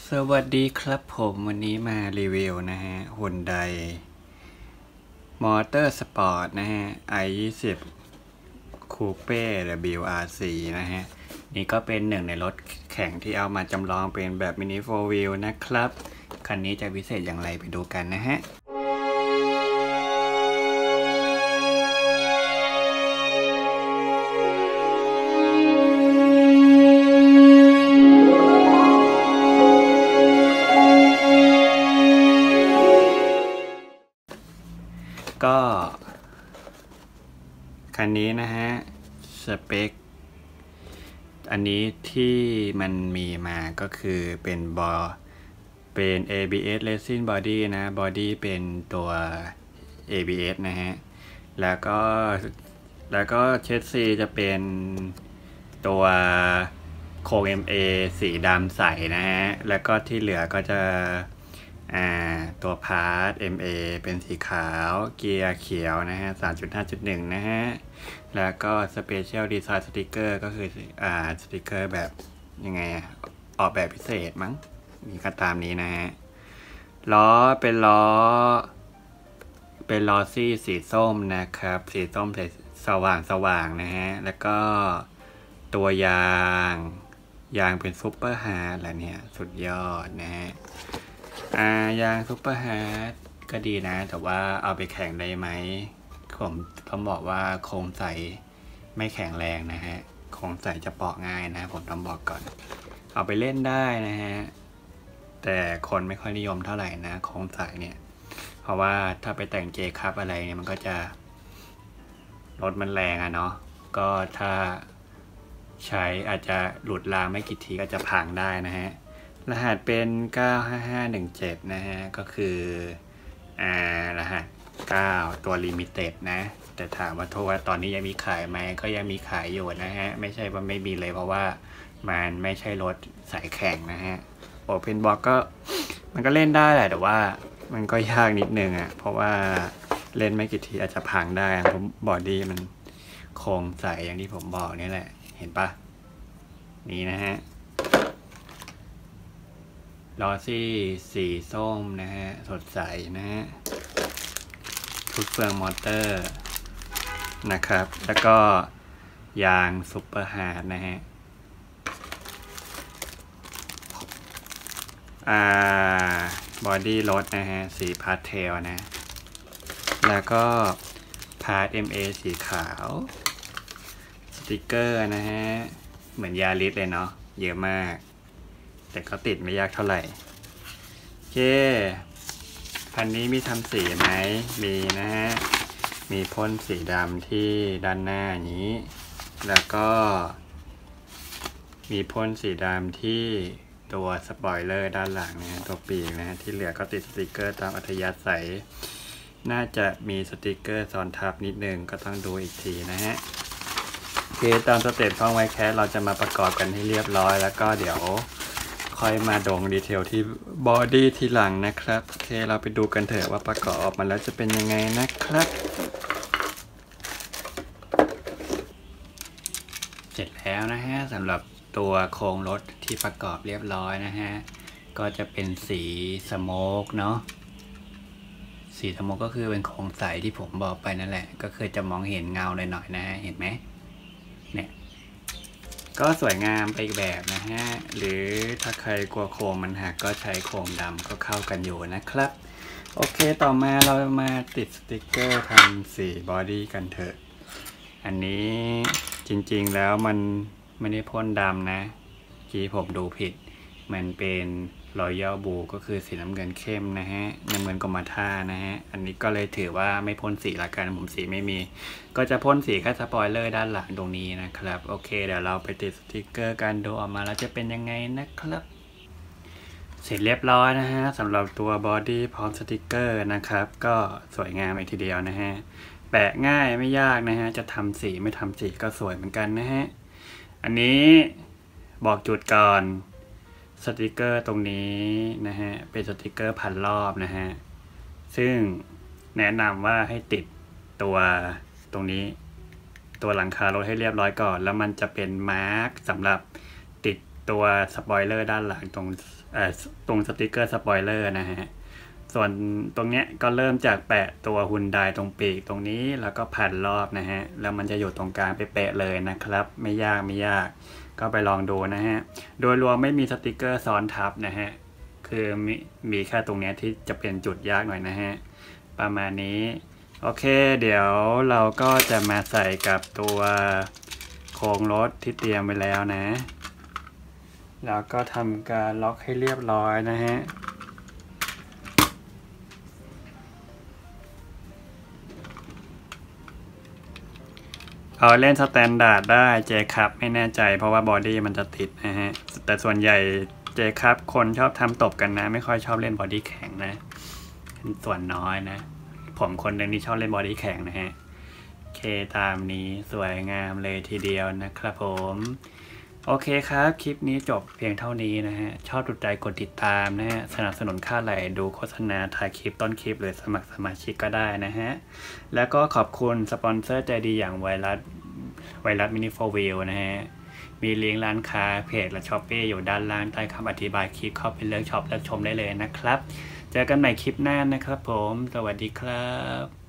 สวัสดีครับผมวันนี้มารีวิวนะฮะ Hyundai มอเตอร์สปอร์ตนะฮะ i20 Coupe WRC นะฮะนี่ก็เป็นหนึ่งในรถแข่งที่เอามาจำลองเป็นแบบมินิโฟร์วิวนะครับคันนี้จะพิเศษอย่างไรไปดูกันนะฮะก็คันนี้นะฮะสเปคอันนี้ที่มันมีมาก็คือเป็นABS Racing Body นะ Body เป็นตัว ABS นะฮะแล้วก็เชสซีจะเป็นตัวโครง MA สีดำใสนะฮะแล้วก็ที่เหลือก็จะตัวพาร์ท MA เป็นสีขาวเกียร์เขียวนะฮะ 3.5.1 นะฮะแล้วก็ Special Design Sticker ก็คือสติกเกอร์แบบยังไงออกแบบพิเศษมั้งมีก็ตามนี้นะฮะล้อเป็นล้อซี่สีส้มนะครับสีส้มสว่างนะฮะแล้วก็ตัวยางเป็นซุปเปอร์ฮาร์ดแหละเนี่ยสุดยอดนะฮะยางซุปเปอร์ฮาร์ดก็ดีนะแต่ว่าเอาไปแข่งได้ไหมผมต้องบอกว่าโครงใสไม่แข็งแรงนะฮะโครงใสจะเปาะง่ายนะผมต้องบอกก่อนเอาไปเล่นได้นะฮะแต่คนไม่ค่อยนิยมเท่าไหร่นะโครงใสเนี่ยเพราะว่าถ้าไปแต่งเจคับอะไรเนี่ยมันก็จะรถมันแรงเนาะก็ถ้าใช้อาจจะหลุดรางไม่กี่ทีก็จะพังได้นะฮะรหัสเป็น95517นะฮะก็คือรหัส9ตัวลิมิเต็ดนะแต่ถามว่าตอนนี้ยังมีขายไหมก็ยังมีขายอยู่นะฮะไม่ใช่ว่าไม่มีเลยเพราะว่ามันไม่ใช่รถสายแข่งนะฮะโอเพนบ็อกก็มันก็เล่นได้แหละแต่ว่ามันก็ยากนิดนึงเพราะว่าเล่นไม่กี่ทีอาจจะพังได้เพราะบอดี้มันโครงใสอย่างที่ผมบอกนี่แหละเห็นปะนี่นะฮะล้อซี่สีส้มนะฮะสดใสนะฮะชุดเฟืองมอเตอร์นะครับแล้วก็ยางซุปเปอร์ฮาร์ดนะฮะบอดี้รถนะฮะสีพาสเทลนะแล้วก็พาร์ท MA สีขาวสติกเกอร์นะฮะเหมือนยาริสเลยเนาะเยอะมากแต่ก็ติดไม่ยากเท่าไหร่โอเคคันนี้มีทำสีไหมมีนะฮะมีพ่นสีดำที่ด้านหน้านี้แล้วก็มีพ่นสีดำที่ตัวสปอยเลอร์ด้านหลังนะตัวปีกนะฮะที่เหลือก็ติดสติกเกอร์ตามอัธยาศัยน่าจะมีสติกเกอร์ซ้อนทับนิดนึงก็ต้องดูอีกทีนะฮะโอเคตามสเต็ปท่องไว้แค่เราจะมาประกอบกันให้เรียบร้อยแล้วก็เดี๋ยวค่อยมาดงดีเทลที่บอดี้ทีหลังนะครับโอเคเราไปดูกันเถอะว่าประกอบออกมาแล้วจะเป็นยังไงนะครับเสร็จแล้วนะฮะสำหรับตัวโครงรถที่ประกอบเรียบร้อยนะฮะก็จะเป็นสีสโมกเนาะสีสโมกก็คือเป็นโครงใสที่ผมบอกไปนั่นแหละก็คือจะมองเห็นเงาหน่อยๆนะฮะเห็นไหมเนี่ยก็สวยงามไปอีกแบบนะฮะหรือถ้าใครกลัวโครงมันหักก็ใช้โครงดำก็เข้ากันอยู่นะครับโอเคต่อมาเรามาติดสติกเกอร์ทำสีบอดี้กันเถอะอันนี้จริงๆแล้วมันไม่ได้พ่นดำนะที่ผมดูผิดมันเป็นรอยัลบลูก็คือสีน้ำเงินเข้มนะฮะน้ำเงินกรมท่านะฮะอันนี้ก็เลยถือว่าไม่พ่นสีละกันผมสีไม่มีก็จะพ่นสีแค่สปอยเลอร์ด้านหลังตรงนี้นะครับโอเคเดี๋ยวเราไปติดสติกเกอร์กันดูออกมาแล้วจะเป็นยังไงนะครับเสร็จเรียบร้อยนะฮะสำหรับตัวบอดี้พร้อมสติกเกอร์นะครับก็สวยงามอีกทีเดียวนะฮะแปะง่ายไม่ยากนะฮะจะทำสีไม่ทำสีก็สวยเหมือนกันนะฮะอันนี้บอกจุดก่อนสติกเกอร์ตรงนี้นะฮะเป็นสติกเกอร์พันรอบนะฮะซึ่งแนะนำว่าให้ติดตัวตรงนี้ตัวหลังคารถให้เรียบร้อยก่อนแล้วมันจะเป็นมาร์กสำหรับติดตัวสปอยเลอร์ด้านหลังตรงสติกเกอร์สปอยเลอร์นะฮะส่วนตรงเนี้ยก็เริ่มจากแปะตัวฮุนไดตรงปีกตรงนี้แล้วก็พันรอบนะฮะแล้วมันจะอยู่ตรงกลางไปเป๊ะเลยนะครับไม่ยากก็ไปลองดูนะฮะโดยรวมไม่มีสติกเกอร์ซ้อนทับนะฮะคือมีแค่ตรงเนี้ยที่จะเป็นจุดยากหน่อยนะฮะประมาณนี้โอเคเดี๋ยวเราก็จะมาใส่กับตัวโครงรถที่เตรียมไว้แล้วนะแล้วก็ทำการล็อกให้เรียบร้อยนะฮะเอาเล่นสแตนดาร์ดได้เจคับไม่แน่ใจเพราะว่าบอดี้มันจะติดนะฮะแต่ส่วนใหญ่เจคับคนชอบทำตบกันนะไม่ค่อยชอบเล่นบอดี้แข็งนะส่วนน้อยนะผมคนหนึ่งที่ชอบเล่นบอดี้แข็งนะฮะโอเคตามนี้สวยงามเลยทีเดียวนะครับผมโอเคครับคลิปนี้จบเพียงเท่านี้นะฮะชอบถูกใจกดติดตามนะฮะสนับสนุนค่าไหลดูโฆษณาถ่ายคลิปต้นคลิปหรือสมัครสมาชิกก็ได้นะฮะแล้วก็ขอบคุณสปอนเซอร์ใจดีอย่างไวรัสมินิโฟวิลนะฮะมีลิงก์ร้านค้าเพจและช้อปปี้อยู่ด้านล่างใต้คำอธิบายคลิปเข้าไปเลือกช็อปเลือกชมได้เลยนะครับเจอกันใหม่คลิปหน้านะครับผมสวัสดีครับ